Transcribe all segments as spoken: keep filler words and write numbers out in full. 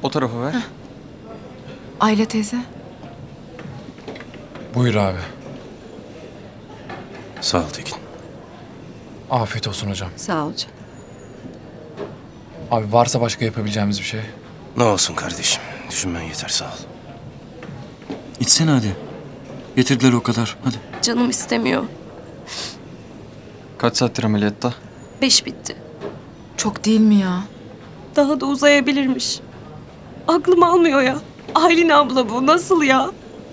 O tarafa ver. Heh. Ayla teyze. Buyur abi. Sağ ol Tekin. Afiyet olsun hocam. Sağ ol canım. Abi varsa başka yapabileceğimiz bir şey. Ne olsun kardeşim. Düşünmen yeter, sağ ol. İçsene hadi. Getirdiler o kadar. Hadi. Canım istemiyor. Kaç saattir ameliyatta? Beş bitti. Çok değil mi ya? Daha da uzayabilirmiş. Aklım almıyor ya. Aylin abla bu nasıl ya?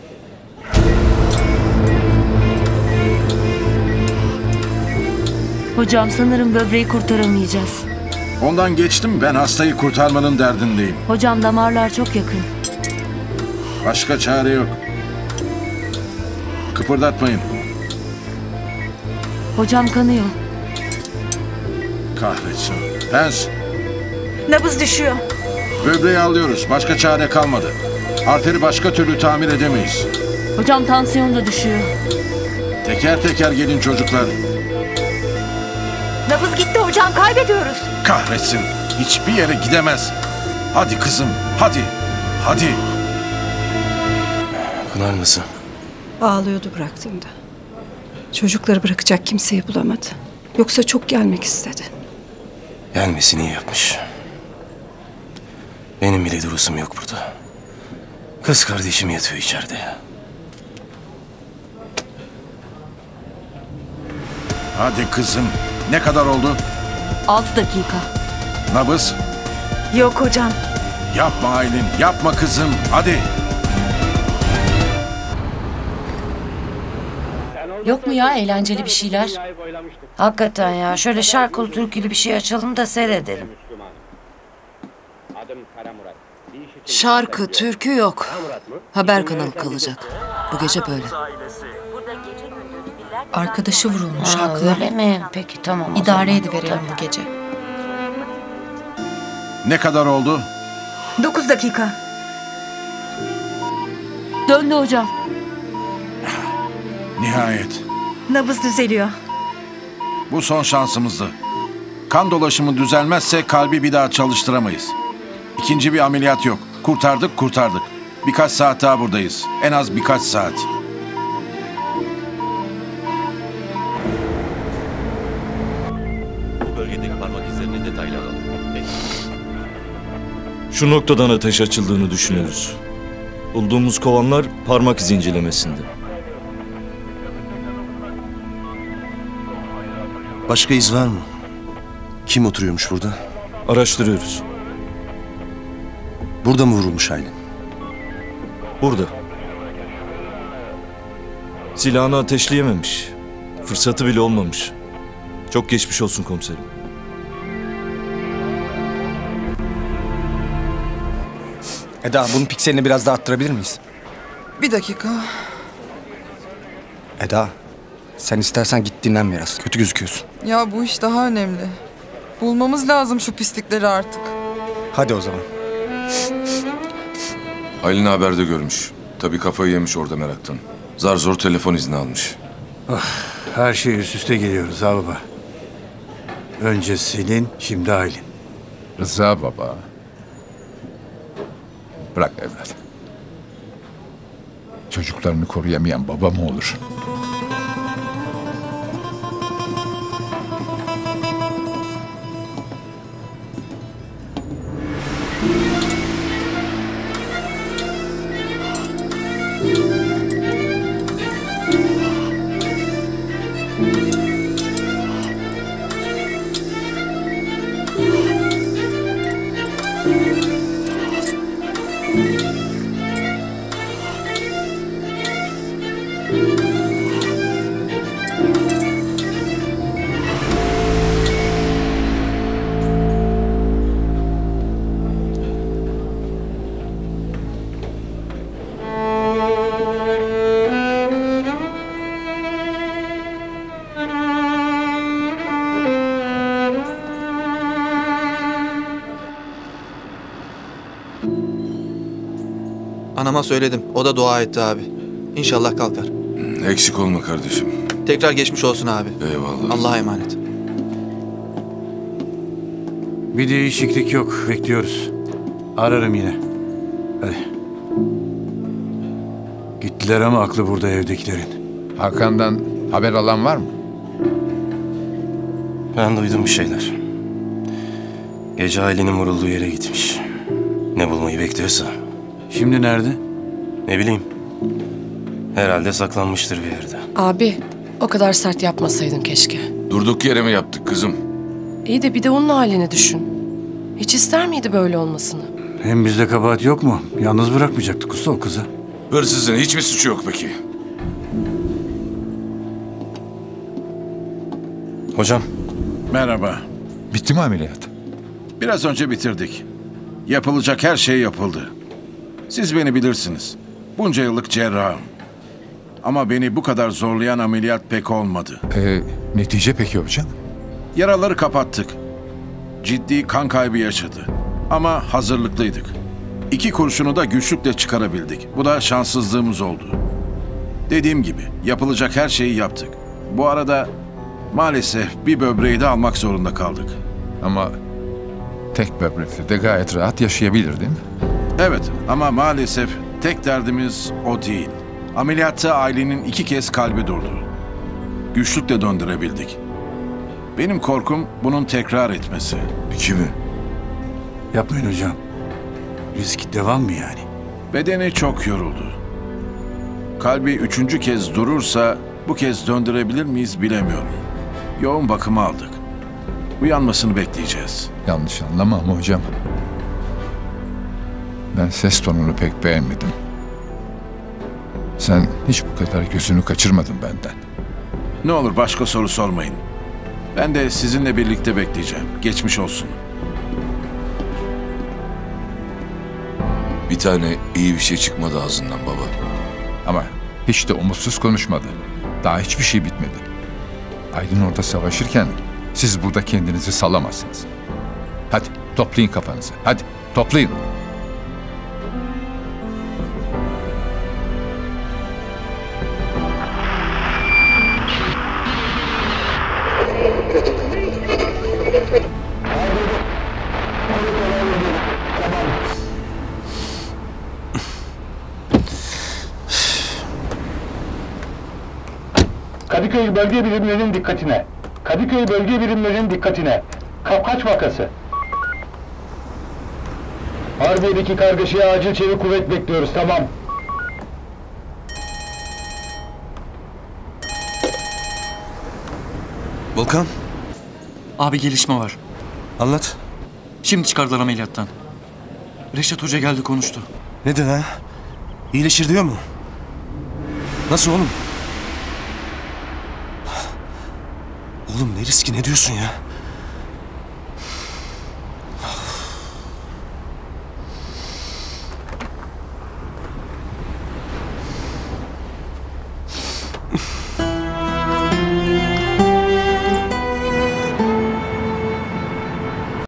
Hocam sanırım böbreği kurtaramayacağız. Ondan geçtim, ben hastayı kurtarmanın derdindeyim. Hocam damarlar çok yakın. Başka çare yok. Kıpırdatmayın. Hocam kanıyor. Kahretsin. Pens, Nabız düşüyor. böbreği alıyoruz. Başka çare kalmadı. Arteri başka türlü tamir edemeyiz. Hocam tansiyon da düşüyor. Teker teker gelin çocuklar. Nabız gitti hocam, kaybediyoruz. Kahretsin. Hiçbir yere gidemez. Hadi kızım, hadi. Hadi. Pınar nasıl? Ağlıyordu bıraktığımda. Çocukları bırakacak kimseyi bulamadı. Yoksa çok gelmek istedi. Gelmesini iyi yapmış. Benim bile durusum yok burada. Kız kardeşim yatıyor içeride. Hadi kızım. Ne kadar oldu? Altı dakika. Nabız? Yok hocam. Yapma Aylin, yapma kızım. Hadi. Yok mu ya eğlenceli bir şeyler? Hakikaten ya, şöyle şarkılı türkülü bir şey açalım da seyredelim. Şarkı, türkü yok. Haber kanalı kalacak. Bu gece böyle. Arkadaşı vurulmuş, Aa, haklı. öyle mi? Peki tamam. o İdare zaman. ediverelim bu gece. Ne kadar oldu? Dokuz dakika. Döndü hocam. Nihayet. Nabız düzeliyor. Bu son şansımızdı. Kan dolaşımı düzelmezse kalbi bir daha çalıştıramayız. İkinci bir ameliyat yok. Kurtardık kurtardık. Birkaç saat daha buradayız. En az birkaç saat. Bölgedeki parmak izlerini detaylı alalım. Peki. Şu noktadan ateş açıldığını düşünüyoruz. Bulduğumuz kovanlar parmak izi incelemesinde. Başka iz var mı? Kim oturuyormuş burada? Araştırıyoruz. Burada mı vurulmuş Aylin? Burada. Silahını ateşleyememiş. Fırsatı bile olmamış. Çok geçmiş olsun komiserim. Eda, bunun pikselini biraz daha arttırabilir miyiz? Bir dakika. Eda, sen istersen git dinlen biraz. Kötü gözüküyorsun. Ya bu iş daha önemli. Bulmamız lazım şu pislikleri artık. Hadi o zaman. Aylin haberde görmüş. Tabii kafayı yemiş orada meraktan. Zar zor telefon izni almış. Oh, her şey üst üste geliyor Rıza baba. Önce Selin, şimdi Aylin. Rıza baba. Bırak evlat. Çocuklarını koruyamayan baba mı olur? Anama söyledim. O da dua etti abi. İnşallah kalkar. Eksik olma kardeşim. Tekrar geçmiş olsun abi. Eyvallah. Allah'a emanet. Bir değişiklik yok. Bekliyoruz. Ararım yine. Hadi. Gittiler ama aklı burada evdekilerin. Hakan'dan haber alan var mı? Ben duydum bir şeyler. Gece ailenin vurulduğu yere gitmiş. Ne bulmayı bekliyorsa. Şimdi nerede? Ne bileyim. Herhalde saklanmıştır bir yerde. Abi, o kadar sert yapmasaydın keşke. Durduk yere mi yaptık kızım? İyi de bir de onun halini düşün. Hiç ister miydi böyle olmasını? Hem bizde kabahat yok mu? Yalnız bırakmayacaktık usta o kızı. Hırsızın hiçbir suçu yok peki. Hocam. Merhaba. Bitti mi ameliyat? Biraz önce bitirdik. Yapılacak her şey yapıldı. Siz beni bilirsiniz. Bunca yıllık cerrahım. Ama beni bu kadar zorlayan ameliyat pek olmadı. Ee, netice peki hocam? Yaraları kapattık. Ciddi kan kaybı yaşadı. Ama hazırlıklıydık. İki kurşunu da güçlükle çıkarabildik. Bu da şanssızlığımız oldu. Dediğim gibi yapılacak her şeyi yaptık. Bu arada maalesef bir böbreği de almak zorunda kaldık. Ama tek böbrekle de gayet rahat yaşayabilir değil mi? Evet ama maalesef tek derdimiz o değil. Ameliyatta ailenin iki kez kalbi durdu. Güçlükle döndürebildik. Benim korkum bunun tekrar etmesi. İki mi? Yapmayın hocam. Risk devam mı yani? Bedeni çok yoruldu. Kalbi üçüncü kez durursa bu kez döndürebilir miyiz bilemiyorum. Yoğun bakıma aldık. Uyanmasını bekleyeceğiz. Yanlış anlama ama hocam. Ben ses tonunu pek beğenmedim. Sen hiç bu kadar gözünü kaçırmadın benden. Ne olur başka soru sormayın. Ben de sizinle birlikte bekleyeceğim. Geçmiş olsun. Bir tane iyi bir şey çıkmadı ağzından baba. Ama hiç de umutsuz konuşmadı. Daha hiçbir şey bitmedi. Aylin orada savaşırken siz burada kendinizi salamazsınız. Hadi toplayın kafanızı. Hadi toplayın. Kadıköy bölge birimlerinin dikkatine. Kadıköy bölge birimlerinin dikkatine. Kapkaç vakası. Harbiye'deki kargaşaya acil çevik kuvvet bekliyoruz, tamam. Volkan. Abi gelişme var. Anlat. Şimdi çıkardılar ameliyattan. Reşat Hoca geldi konuştu. Ne dedi ha? İyileşir diyor mu? Nasıl oğlum? Oğlum ne riski, ne diyorsun ya?